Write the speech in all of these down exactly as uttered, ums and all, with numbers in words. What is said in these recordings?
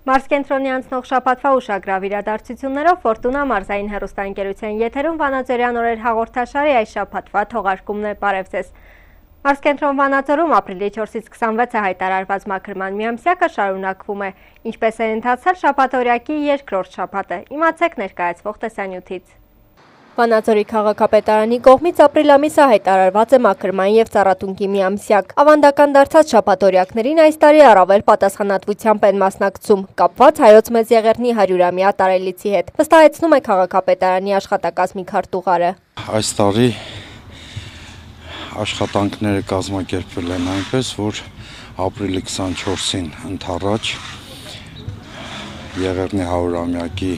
Մարզկենտրոնի անցնող շաբաթվա ուշագրավ իրադարձություններով Ֆորտունա մարզային հեռուստաընկերության եթերում Վանաձորյան օրեր հաղորդաշարի այս շաբաթվա թողարկումն է։ Բարև ձեզ։ Մարզկենտրոն Վանաձորում ապրիլի չորսից քսանվեցը հայտարարված մաքրման միամսյակը շարունակվում է, ինչպես է ընթացել շաբաթօրյակի երկրորդ շաբաթը։ Իմացեք ներկայացվող տեսանյութից։ Վանաձորի քաղաքապետարանի կողմից ապրիլ ամիսը հայտարարված է մաքրման և ծառատունկի միամսյակ։ Ավանդական դարձած շաբաթօրյակներին այս տարի առավել պատասխանատվությամբ են մասնակցում, կապված Հայոց Մեծեղեռնի հարյուրամյա տարելիցի հետ, վստահեցնում է քաղաքապետարանի աշխատակազմի քարտուղարը։ Այս տարի աշխատանքները կազմակերպվել են այնպես, որ ապրիլի քսանչորսին ընդառաջ Եղեռնի հարյուրամյակի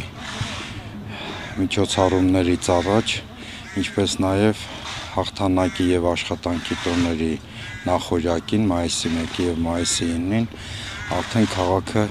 միջոցառումներից առաջ, ինչպես նաև հաղթանակի և աշխատանքի տոների նախօրյակին, մայիսի մեկին և մայիսի ինին, արդեն քաղաքը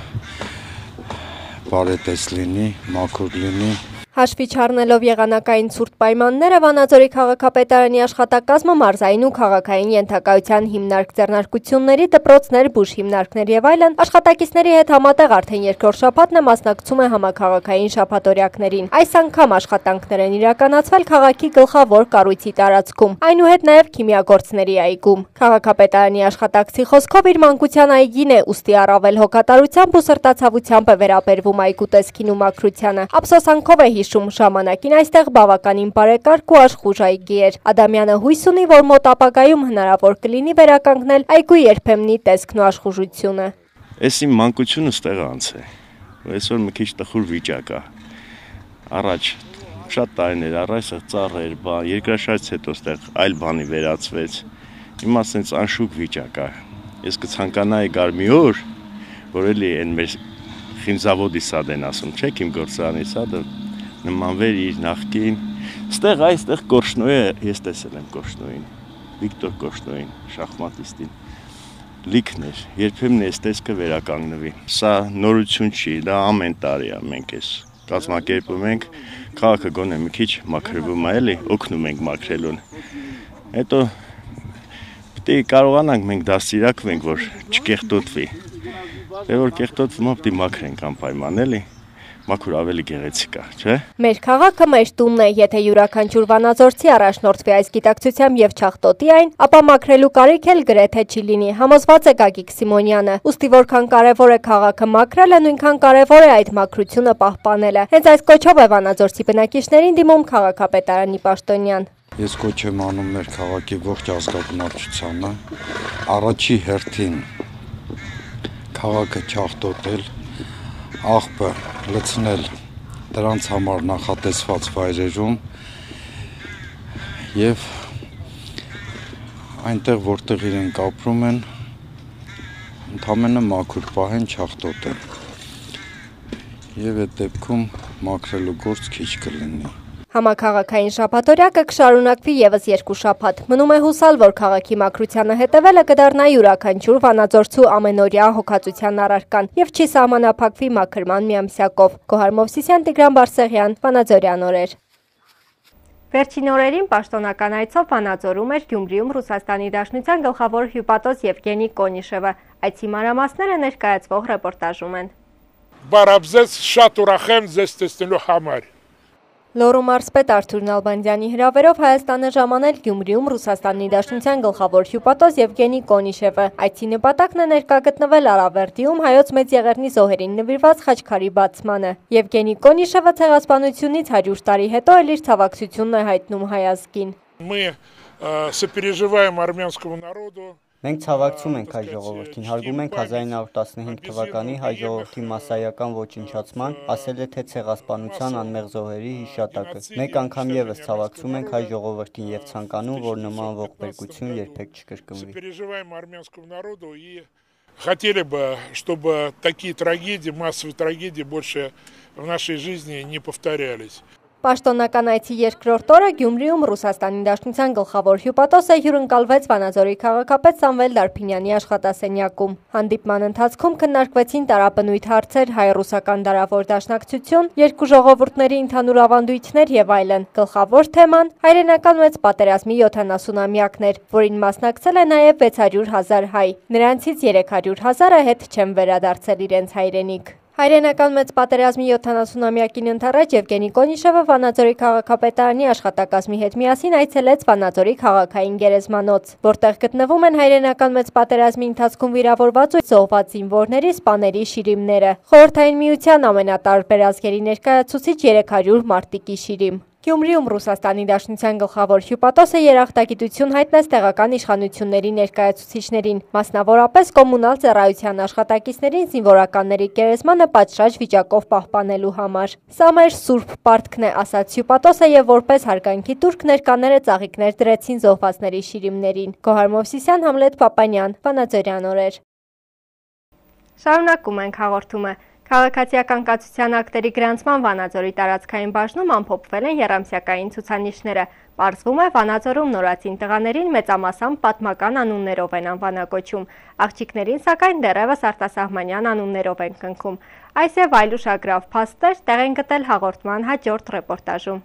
բարետես լինի, մաքուր լինի։ Հաշվի չառնելով եղանակային ցուրտ պայմանները, Վանաձորի քաղաքապետարանի աշխատակազմը մարզային ու քաղաքային ենթակայության հիմնարկ ձեռնարկությունների, դպրոցներ, բուժ հիմնարկներ եւ այլն աշխատակիցների հետ համատեղ արդեն երկրորդ շաբաթն է մասնակցում է համաքաղաքային շաբաթօրյակներին։ Այս անգամ աշխատանքներ են իրականացվել քաղաքի գլխավոր կառույցի տարածքում, այնուհետ նաեւ քիմիագործների այգում։ Քաղաքապետարանի աշխատակցի խոսքով իր մանկության այգին է, ուստի առավել հոգատարությամբ ու սրտացավությամբ է վերաբերվում այգու տեսքին ու մաքրությանը։ Ափսոսանքով է հիշում ժամանակին այստեղ բավականին բարեկարգ ու աշխուժ այգի էր։ Ադամյանը հույս ունի, որ մոտ ապագայում հնարավոր կլինի վերականգնել այգու երբեմնի տեսքն ու աշխուժությունը։ Էս իմ մանկությունը ստեղ անց է, այսօր մի քիչ տխուր վիճակ է։ Առաջ շատ տարիներ առ այստեղ ծառեր, բան, երկրաշարժից հետո ստեղ այլ բանի վերածվեց։ Հիմա ասենց անշուք վիճակ է։ Ես կցանկանայի գար մի օր, որ էլի այն մեր խինզավոդի սադ են ասում, չէ՞, իմ գործարանի սադը նմանվեր իր նախկին։ Ստեղ այստեղ Կորշնոյը, ես տեսել եմ Կորշնոյին, Վիկտոր Կորշնոյին, շախմատիստին, լիքն էր, երբեմն այս տեսքը վերականգնվի։ Սա նորություն չի, դա ամեն տարի է, մենք ես կազմակերպում ենք, քաղաքը գոնե մի քիչ մաքրվում է, էլի, օգնում ենք մաքրելուն։ Հետո պետք է կարողանանք մենք դաստիարակվենք, որ չկեղտոտվի։ Դե որ կեղտոտվում է, պետք է մաքրենք անպայման, էլի։ Մաքուր ավելի գեղեցիկ է, չէ՞։ Մեր քաղաքը մեր տունն է, եթե յուրաքանչյուր վանաձորցի առաջնորդվի այս գիտակցությամբ եւ չախտոտի այն, ապա մաքրելու կարիք էլ գրեթե չի լինի, համոզված է Գագիկ Սիմոնյանը։ Ուստի որքան կարևոր է քաղաքը մաքրելը, նույնքան կարևոր է այդ մաքրությունը պահպանելը։ Հենց այս կոչով է վանաձորցի բնակիչներին դիմում քաղաքապետարանի պաշտոնյան։ Ես կոչ եմ անում մեր քաղաքի ողջ ազգաբնակչությանը առաջի հերթին քաղաքը չախտոտել, աղբը լցնել դրանց համար նախատեսված վայրերում և այնտեղ, որտեղ իրենք ապրում են, ընդամենը մաքուր պահեն, չախտոտեն և այդ դեպքում մաքրելու գործ քիչ կլինի։ Համաքաղաքային շաբաթօրյակը կշարունակվի եւս երկու շաբաթ։ Մնում է հուսալ, որ քաղաքի մաքրությանը հետևելը կդառնա յուրաքանչյուր վանաձորցու ամենօրյա հոգացության առարկան եւ չի սահմանափակվի մաքրման միամսյակով։ Գոհար Մովսիսյան, Տիգրան Բարսեղյան, Վանաձորյան օրեր։ Վերջին օրերին պաշտոնական այցով Վանաձորում էր Գյումրիում Ռուսաստանի Դաշնության գլխավոր հյուպատոս Եվգենի Կոնիշևը։ Այցի մանրամասները ներկայացվող ռեպորտաժում են։ Բարաբզես շատ ուրախ եմ ձեզ տեսնելու համար։ Լոռու մարզպետ Արթուր Նալբանդյանի հրավերով Հայաստան է ժամանել Գյումրիում Ռուսաստանի Դաշնության գլխավոր հյուպատոս Եվգենի Կոնիշևը։ Այցի նպատակն է ներկա գտնվել Արավերդիում Հայոց Մեծեղեռնի զոհերին նվիրված խաչքարի բացմանը։ Եվգենի Կոնիշևը ցեղասպանությունից հարյուր տարի հետո էլ իր ցավակցությունն է հայտնում հայ ազգին։ Мы сопереживаем армянскому народу. Մենք ցավակցում ենք հայ ժողովրդին, հարգում ենք հազար ինը հարյուր տասնհինգ թվականի հայ ժողովրդի մասսայական ոչնչացման, ասել է թե ցեղասպանության անմեղ զոհերի հիշատակը։ Մեկ անգամ եւս ցավակցում ենք հայ ժողովրդին եւ ցանկանում, որ նման ողբերգություն երբեք չկրկնվի։ Хотели бы, чтобы такие трагедии, массовые трагедии больше в нашей жизни не повторялись. Պաշտոնական այցի երկրորդ օրը Գյումրիում Ռուսաստանի Դաշնության գլխավոր հյուպատոսը հյուրընկալվեց Վանաձորի քաղաքապետ Սամվել Դարփինյանի աշխատասենյակում։ Հանդիպման ընթացքում քննարկվեցին տարաբնույթ հարցեր, հայ-ռուսական դարավոր դաշնակցություն, երկու ժողովուրդների ընդհանուր ավանդույթներ եւ այլն։ Գլխավոր թեման հայրենական մեծ պատերազմի յոթանասունամյակն էր, որին մասնակցել է նաեւ վեց հարյուր հազար հայ։ Նրանցից երեք հարյուր հազարը հետ չեն վերադարձել իրենց հայրենիք։ Հայրենական մեծ պատերազմի յոթանասունամյակին ընթառաջ Եվգենի Կոնիշևը Վանաձորի քաղաքապետարանի աշխատակազմի հետ միասին այցելեց Վանաձորի քաղաքային գերեզմանոց, որտեղ գտնվում են հայրենական մեծ պատերազմի ընթացքում վիրավորված ու զոհված զինվորների սպաների շիրիմները։ Խորհրդային միության ամենատարբեր ազգերի ներկայացուցիչ երեք հարյուր մարտիկի շիրիմ։ Գյումրիում Ռուսաստանի Դաշնության գլխավոր հյուպատոսը երախտագիտություն հայտնեց տեղական իշխանությունների ներկայացուցիչներին, մասնավորապես կոմունալ ծառայության աշխատակիցներին զինվորականների գերեզմանը պատշաճ վիճակով պահպանելու համար։ Սա մեր սուրբ պարտքն է, ասաց հյուպատոսը եւ որպես հարգանքի տուրք ներկաները ծաղիկներ դրեցին զոհվածների շիրիմներին։ Գոհար Մովսիսյան, Համլետ Պապանյան, Վանաձորյան օրեր։ Շարունակում ենք հաղորդումը։ Քաղաքացիական կացության ակտերի գրանցման Վանաձորի տարածքային բաժնում ամփոփվել են եռամսյակային ցուցանիշները։ Պարզվում է, Վանաձորում նորածին տղաներին մեծամասամբ պատմական անուններով են անվանակոչում, աղջիկներին սակայն դեռևս արտասահմանյան անուններով են կնքում։ Այս եւ այլ ուշագրավ փաստեր տեղ են գտել հաղորդման հաջորդ ռեպորտաժում։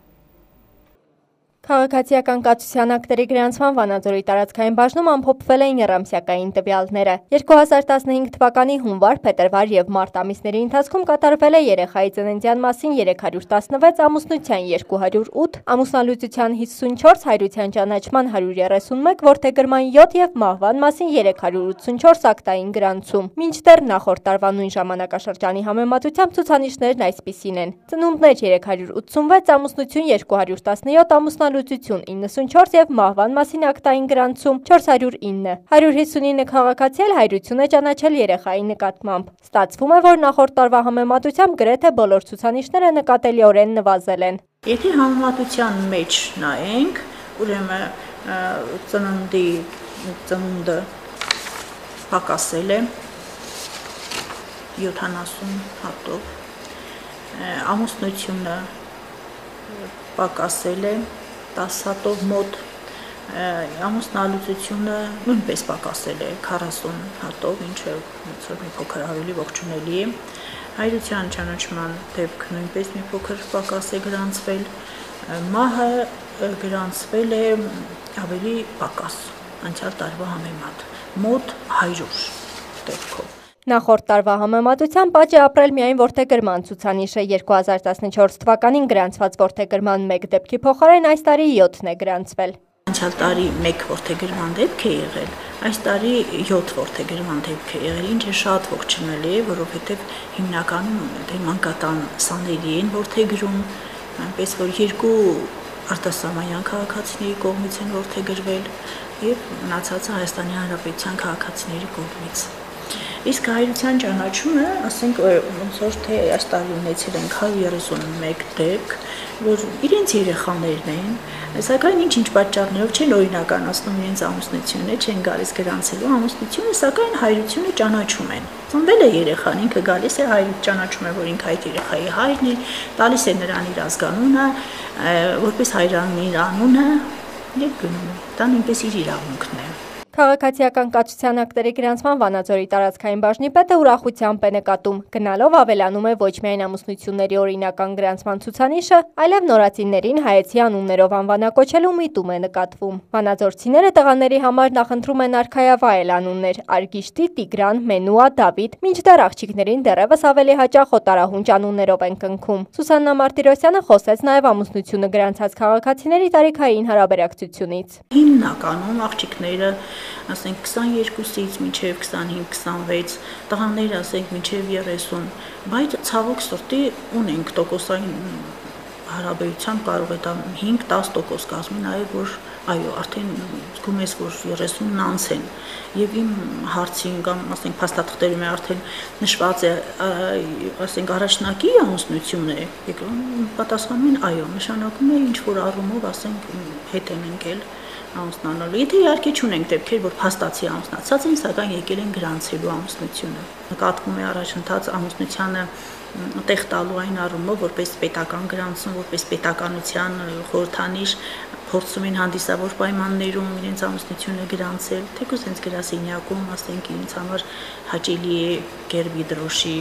Քաղաքացիական կացության ակտերի գրանցման Վանաձորի տարածքային բաժնում ամփոփվել են եռամսյակային տվյալները։ երկու հազար տասնհինգ թվականի հունվար, փետրվար եւ մարտ ամիսների ընթացքում կատարվել է երեխայի ծննդյան մասին երեք հարյուր տասնվեց, ամուսնության երկու հարյուր ութ, ամուսնալուծության հիսունչորս, հայրության ճանաչման հարյուր երեսունմեկ, որդեգրման յոթ եւ մահվան մասին երեք հարյուր ութսունչորս ակտային գրանցում։ Մինչդեռ նախորդ տարվա նույն ժամանակաշրջանի համեմատությամբ ցուցանիշներն այսպիսին են. ծնունդներ երեք հարյուր ութսունվեց, ամուսնություն երկու հարյուր տասնյոթ, ամուսնալուծություն իննսունչորս եւ մահվան մասին ակտային գրանցում չորս հարյուր ինը։ հարյուր հիսունինը քաղաքացի էլ հայրություն է ճանաչել երեխայի նկատմամբ։ Ստացվում է, որ նախորդ տարվա համեմատությամբ գրեթե բոլոր ցուցանիշները նկատելիորեն նվազել են։ Եթե համեմատության մեջ նայենք, ուրեմն ծննդի ծնունդը պակասել է յոթանասուն հատով, ամուսնությունը պակասել է տասը հատով մոտ, ամուսնալուծությունը նույնպես պակասել է քառասուն հատով, ինչը մի փոքր ավելի ողջունելի է, հայրության ճանաչման դեպք նույնպես մի փոքր պակաս է գրանցվել, մահը գրանցվել է ավելի պակաս, անցյալ տարվա համեմատ, մոտ հարյուր դեպքով։ Նախորդ տարվա համեմատությամբ աճ է ապրել միայն որդեգրման ցուցանիշը, երկու հազար տասնչորս թվականին գրանցված որդեգրման մեկ դեպքի փոխարեն այս տարի յոթն է գրանցվել։ Անցյալ տարի մեկ որդեգրման դեպք է եղել, այս տարի յոթ որդեգրման դեպք է եղել, ինչը շատ ողջունելի է, որովհետև հիմնականում մանկատան սաների են որդեգրում, այնպես որ երկու արտասահմանյան քաղաքացիների կողմից են որդեգրվել եւ մնացածը Հայաստանի Հանրապետության քաղաքացիների կողմից։ Իսկ հայրության ճանաչումը, ասենք, ոնց որ թե այս տարի ունեցել ենք հարյուր երեսունմեկ դեպք, որ իրենց երեխաներն են, սակայն ինչ-ինչ պատճառներով չեն օրինականացնում իրենց ամուսնությունը, չեն գալիս գրանցելու ամուսնությունը, սակայն հայրությունը ճանաչում են։ Ծնվել է երեխան, ինքը գալիս է, հայրը ճանաչում է, որ ինքը այդ երեխայի հայրն է, տալիս է նրան իր ազգանունը, որպես հայրան իր անունը եւ գնում է։ Դա նույնպես իր իրավունքն է։ Քաղաքացիական կացության ակտերի գրանցման Վանաձորի տարածքային բաժնի պետը ուրախությամբ է նկատում, գնալով ավելանում է ոչ միայն ամուսնությունների օրինական գրանցման ցուցանիշը, այլև նորածիններին հայեցի անուններով անվանակոչելու միտում է նկատվում։ Վանաձորցիները տղաների համար նախընտրում են արքայավայել անուններ՝ Արգիշտի, Տիգրան, Մենուա, Դավիթ, մինչդեռ աղջիկներին դեռևս ավելի հաճախ օտարահունչ անուններով են կնքում։ Սուսաննա Մարտիրոսյանը խոսեց նաև ամուսնությունը գրանցած քաղաքացիների տարիքային հարաբերակցությունից։ Հիմնականում աղջիկները ասենք քսաներկուսից մինչև քսանհինգ քսանվեց, տղաները ասենք մինչև երեսուն, բայց ցավոք սրտի ունենք տոկոսային հարաբերությամբ կարող է դա հինգ-տասը տոկոս կազմի, նաև որ այո, արդեն զգում ես, որ երեսունն անց են, եւ իմ հարցին կամ ասենք փաստաթղթերում է արդեն նշված է, ասենք առաջնակի ամուսնություն է, պատասխանում են այո, նշանակում է ինչ որ առումով ասենք հետ են ընկել ամուսնանալու։ Եթե իհարկե չունենք դեպքեր, որ փաստացի ամուսնացած են, սակայն եկել են գրանցելու ամուսնությունը։ Նկատվում է առաջընթաց ամուսնությանը տեղ տալու այն առումով, որպես պետական գրանցում, որպես պետականության խորհրդանիշ, փորձում են հանդիսավոր պայմաններում իրենց ամուսնությունը գրանցել, թեկուզ հենց գրասենյակում, ասենք, ինձ համար հաճելի է գերբի դրոշի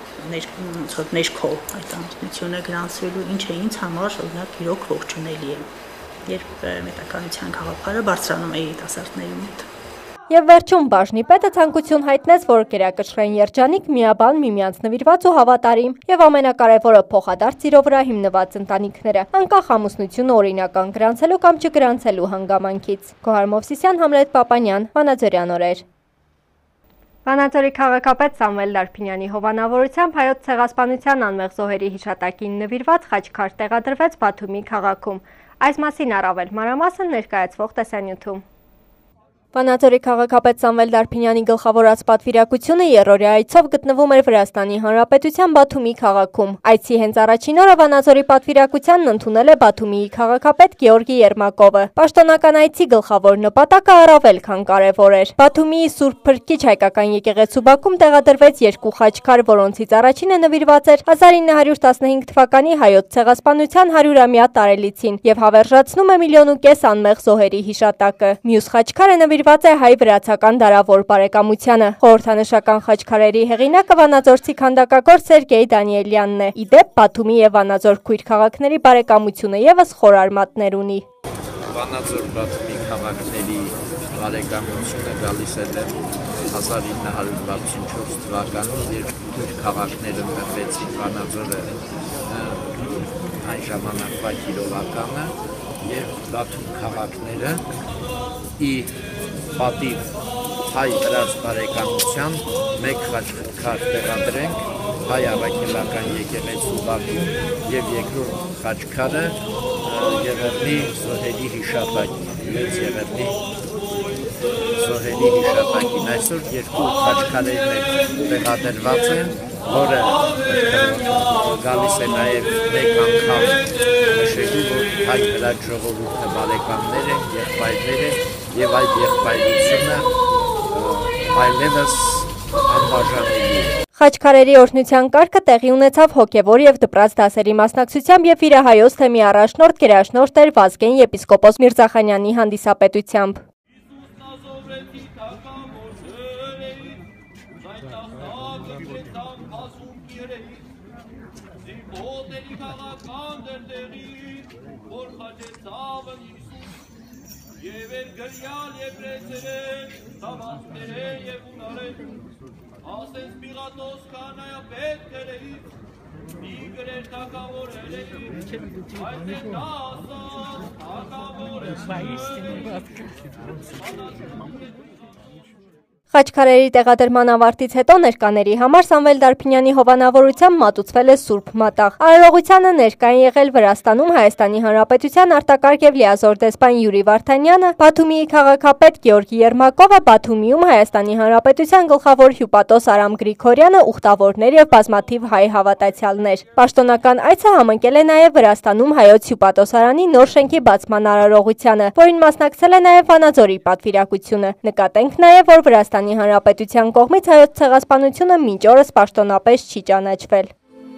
ներքո այդ ամուսնությունը գրանցվելու, ինչը ինձ համար օրինակ իրոք ողջունելի է, երբ պետականության գաղափարը բարձրանում է երիտասարդների մոտ։ Եվ վերջում բաժնի պետը ցանկություն հայտնեց, որ գերակշռեն երջանիկ, միաբան, միմյանց նվիրված ու հավատարիմ եւ ամենակարևորը փոխադարձ սիրո վրա հիմնված ընտանիքները, անկախ ամուսնությունը օրինական գրանցելու կամ չգրանցելու հանգամանքից։ Գոհար Մովսիսյան, Համլետ Պապանյան, Վանաձորյան օրեր։ Վանաձորի քաղաքապետ Սամվել Դարփինյանի հովանավորությամբ Հայոց ցեղասպանության անմեղ զոհերի հիշատակին նվիրված խաչքար տեղադրվեց Բաթումի քաղաքում։ Այս մասին առավել մանրամասն ներկայացվող տեսանյութում։ Վանաձորի քաղաքապետ Սամվել Դարփինյանի գլխավորած պատվիրակությունը երրորդյա այցով գտնվում էր Վրաստանի Հանրապետության Բաթումի քաղաքում։ Այցի հենց առաջին օրը Վանաձորի պատվիրակությանն ընդունել է Բաթումիի քաղաքապետ Գեորգի Երմակովը։ Պաշտոնական այցի գլխավոր նպատակը առավել քան կարևոր էր։ Բաթումիի Սուրբ Փրկիչ հայկական եկեղեցու բակում տեղադրվեց երկու խաչքար, որոնցից առաջինը նվիրված էր հազար ինը հարյուր տասնհինգ թվականի Հայոց ցեղասպանության հարյուրամյա տարելիցին եւ հավերժացնում է միլիոն ու կես անմեղ զոհերի հիշատակը։ Մյուս խաչքարը նվիրված է հայ-վրացական դարավոր բարեկամությանը։ Խորհրդանշական խաչքարերի հեղինակը վանաձորցի քանդակագործ Սերգեյ Դանիելյանն է։ Ի դեպ, Բաթումի եւ Վանաձոր քույր քաղաքների բարեկամությունը եւս խոր արմատներ ունի։ Վանաձոր-Բաթումի քաղաքների բարեկամությունը գալիս է դեռ հազար ինը հարյուր վաթսունչորս թվականին, երբ քույր քաղաքները մտեցին Վանաձորը այն ժամանակվա գիրովականը եւ Բաթում քաղաքները ի պատիվ հայ-վրաց բարեկամության մեկ խաչքար տեղադրենք հայ առաքելական եկեղեցու բակում եւ երկրորդ խաչքարը Եղեռնի զոհերի հիշատակին, մեծ Եղեռնի զոհերի հիշատակին։ Այսօր երկու խաչքարերն տեղադրված են, որը գալիս է նաեւ մեկ անգամ նշելու, որ հայ-վրաց ժողովուրդը բարեկամներ են, եղբայրներ են եւ այդ եղբայրությունը այլևս անբաժանելի է։ Խաչքարերի օրհնության կարգը տեղի ունեցավ հոգևոր եւ դպրաց դասերի մասնակցությամբ եւ վիրահայոց թեմի առաջնորդ գերաշնորհ Տեր Վազգեն եպիսկոպոս Միրզախանյանի հանդիսապետությամբ։ Եվ էր գրյալ և ռեցերեն, տավացներեն և ունարեն, ասես պիղատոս կանայա պետք էրեիվ, իգրեր թակավոր էրեիվ, այս է նա ասաս թակավոր էրեիվ։ Խաչքարերի տեղադրման ավարտից հետո ներկաների համար Սամվել Դարփինյանի հովանավորությամբ մատուցվել է Սուրբ Մատաղ։ Արարողությանը ներկա են եղել Վրաստանում Հայաստանի Հանրապետության արտակարգ եւ լիազոր դեսպան Յուրի Վարդանյանը, Բաթումիի քաղաքապետ Գեորգի Երմակովը, Բաթումիում Հայաստանի Հանրապետության գլխավոր հյուպատոս Արամ Գրիգորյանը, ուխտավորներ եւ բազմաթիվ հայ հավատացյալներ։ Պաշտոնական այցը համընկել է նաեւ Վրաստանում հայոց հյուպատոսարանի նոր շենքի բացման արարողությանը, որին մասնակցել է նաեւ Վանաձորի պատվիրակությունը։ Նկատենք նաեւ, որ Վրաստան Հանրապետության կողմից հայոց ցեղասպանությունը մինչ օրս պաշտոնապես չի ճանաչվել։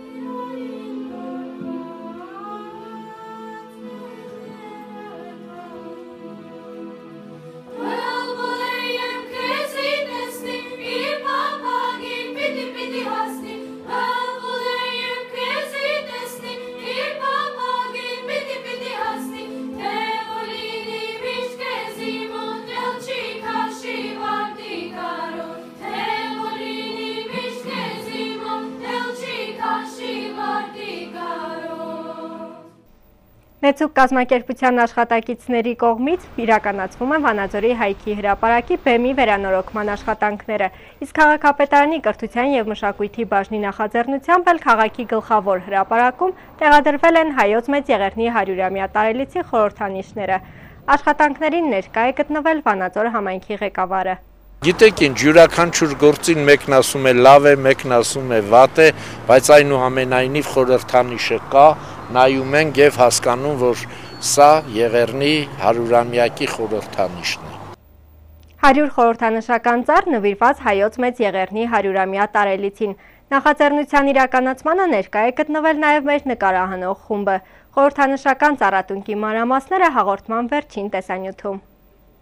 Մեծուկ կազմակերպության աշխատակիցների կողմից իրականացվում են Վանաձորի հայքի հրապարակի բեմի վերանորոգման աշխատանքները, իսկ քաղաքապետարանի կրթության և մշակույթի բաժնի նախաձեռնությամբ էլ քաղաքի գլխավոր հրապարակում տեղադրվել են հայոց մեծ Եղեռնի հարյուրամյա տարելիցի խորհրդանիշները։ Աշխատանքներին ներկա է գտնվել Վանաձոր համայնքի ղեկավարը։ Գիտեք ինչ, յուրաքանչյուր գործին մեկն ասում է լավ է, մեկն ասում է վատ է, բայց այնուամենայնիվ խորհրդանիշը կա, նայում ենք եւ հասկանում, որ սա Եղեռնի հարյուրամյակի խորհրդանիշն է։ հարյուր խորհրդանշական ծառ նվիրված հայոց մեծ Եղեռնի հարյուրամյա տարելիցին։ Նախաձեռնության իրականացմանը ներկա է գտնվել նաեւ մեր նկարահանող խումբը։ Խորհրդանշական ծառատունկի մանրամասները հաղորդման վերջին տեսանյութում։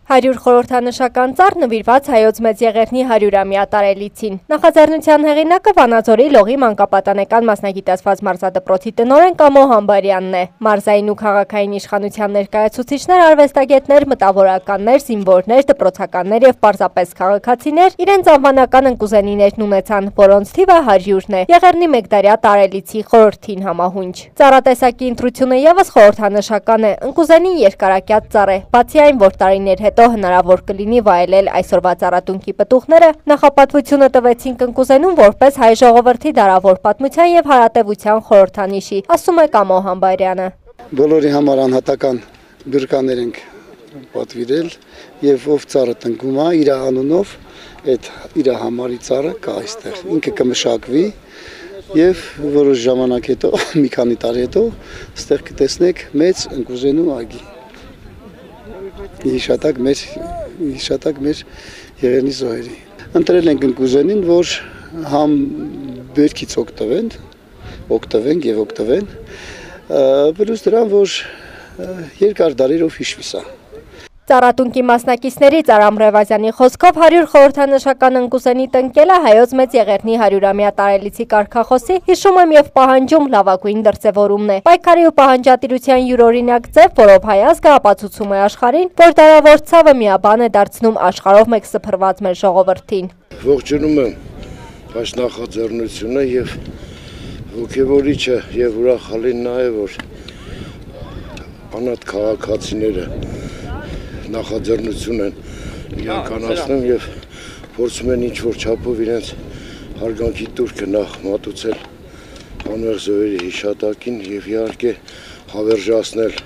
հարյուր խորհրդանշական ծառ նվիրված Հայոց Մեծ Եղեռնի հարյուրամյա տարելիցին։ Նախաձեռնության հեղինակը Վանաձորի Լողի մանկապատանեկան մասնագիտացված մարզադպրոցի տնօրեն Կամո Համբարյանն է։ Մարզային ու քաղաքային իշխանության ներկայացուցիչներ, արվեստագետներ, մտավորականներ, զինվորներ, դպրոցականներ եւ պարզապես քաղաքացիներ իրենց անվանական ընկուզենիներն ունեցան, որոնց թիվը հարյուրն է։ Եղեռնի մեկդարյա տարելիցի խորհրդին համահունչ։ Ծառատեսակի ընտրությունը եւս խորհրդանշական է։ Ընկուզենին երկարակյաց ծառ է, բացի այն, որ տարիներ հետո հնարավոր կլինի վայելել այսօրվա ծառատունքի պտուղները, նախապատվությունը տվեցին ընկուզենուն որպես հայ ժողովրդի դարավոր պատմության եւ հարատեվության խորհրդանիշի, ասում է Կամո Համբարյանը։ Բոլորի համար անհատական բյուրկաներ ենք պատվիրել եւ ով ծառը տնկում է իր անունով, այդ իր համարի ծառը կա այստեղ։ Ինքը կմշակվի եւ որոշ ժամանակ հետո, մի քանի տարի հետո, այստեղ կտեսնեք մեծ ընկուզենու այգի։ Հիշատակ մեր հիշատակ մեր Եղեռնի զոհերի։ Ընտրել ենք ընկուզենին, որ համ բերքից օգտվեն, օգտվենք եւ օգտվեն, plus դրան, որ երկար դարերով հիշվի սա։ Ծառատունքի մասնակիցների Արամ Ռևազյանի խոսքով հարյուր խորհրդանշական ընկուզենի տնկելը Հայոց Մեծ Եղեռնի հարյուրամյա տարելիցի կարգախոսի հիշում եմ եւ պահանջում լավագույն դրսեւորումն է։ Պայքարի ու պահանջատիրության յուրօրինակ ձև, որով հայ ազգը ապացուցում է աշխարհին, որ դարավոր ցավը միաբան է դարձնում աշխարհով մեկ սփռված մեր ժողովրդին։ Ողջունում եմ այս նախաձեռնությունը եւ ոգևորիչը եւ ուրախալին նա է, որ անհատ քաղաքացիները նախաձեռնություն են իրականացնում եւ փորձում են ինչ-որ չափով իրենց հարգանքի տուրքը նախ մատուցել անմեղ զոհերի հիշատակին եւ իհարկե հավերժացնել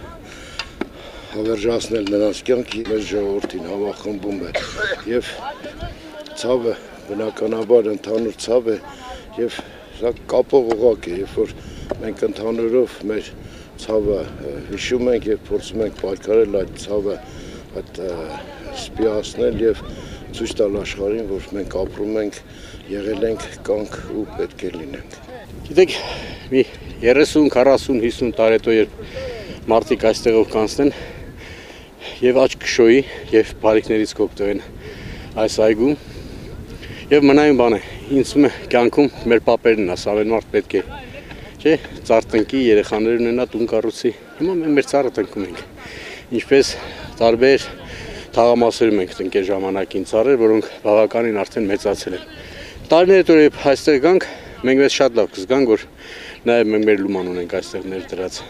հավերժացնել նրանց կյանքի մեր ժողովրդին համախմբում է եւ ցավը բնականաբար ընդհանուր ցավ է եւ սա կապող օղակ է, երբ որ մենք ընդհանուրով մեր ցավը հիշում ենք եւ փորձում ենք պայքարել այդ ցավը այդ սպիացնել եւ ցույց տալ աշխարհին, որ մենք ապրում ենք, եղել ենք, կանք ու պետք է լինենք։ Գիտեք, մի երեսուն, քառասուն, հիսուն տարի հետո երբ մարդիկ այստեղով կանցնեն եւ աչք կշոյի եւ բարիկներից կօգտվեն այս այգում եւ մնայուն բան է, ինձ թվում է կյանքում մեր պապերն ասա, ամեն մարդ պետք է, չէ, ծառ տնկի, երեխաներ ունենա, տուն կառուցի։ Հիմա մենք մեր ծառը տնկում ենք։ Ինչպես տարբեր թաղամասերում ենք տնկել ժամանակին ծառեր, որոնք բավականին արդեն մեծացել են։ Տարիներ հետո երբ այստեղ գանք, մենք մեզ շատ լավ կզգանք, որ նաև մենք մեր լուման ունենք այստեղ ներդրած։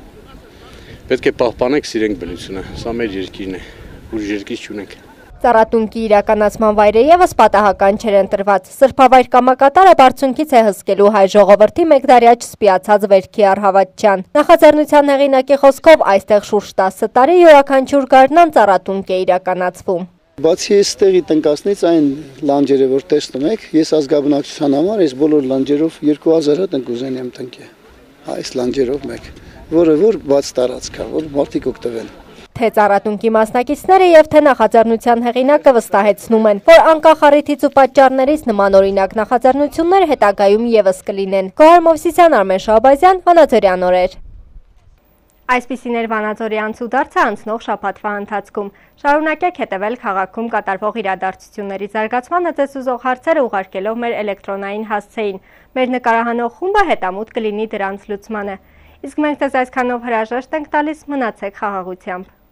Պետք է պահպանենք, սիրենք բնությունը, սա մեր երկիրն է, ուրիշ երկիր չունենք։ Ծառատունքի իրականացման վայրը եւս պատահական չէր ընտրված։ Սրբավայր կամակատարը բարձունքից է հսկելու հայ ժողովրդի մեկդարյա չսպիացած վերքի առհավատչյան։ Նախաձեռնության հեղինակի խոսքով այստեղ շուրջ տասը տարի յուրաքանչյուր գարնան ծառատունք է իրականացվում։ Բացի այստեղի տնկացնից այն լանջերը, որ տեսնում եք, ես ազգաբնակչության համար այս բոլոր լանջերով երկու հազար հատ ընկուզենի եմ տնկել։ Այս լանջերով մեկ, որը որ բաց տարածք է, որ մարդիկ օգտվեն։ Թե ծառատունքի մասնակիցները եւ թե նախաձեռնության հեղինակը վստահեցնում են, որ անկախ առիթից ու պատճառներից նմանօրինակ նախաձեռնություններ հետագայում եւս կլինեն։ Գոհար Մովսիսյան, Արմեն Շահբազյան, Վանաձորյան օրեր։ Այսպիսին էր Վանաձորի անցուդարձը անցնող շաբաթվա ընթացքում։ Շարունակեք հետևել քաղաքում կատարվող իրադարձությունների զարգացմանը, ձեզ ուզող հարցերը ուղարկելով մեր էլեկտրոնային հասցեին։ Մեր նկարահանող խումբը հետամուտ կլինի դրանց լուծմանը։ Իսկ մենք ձեզ այսքանով հրաժեշտ ենք տալիս, մնացեք խաղաղությամբ։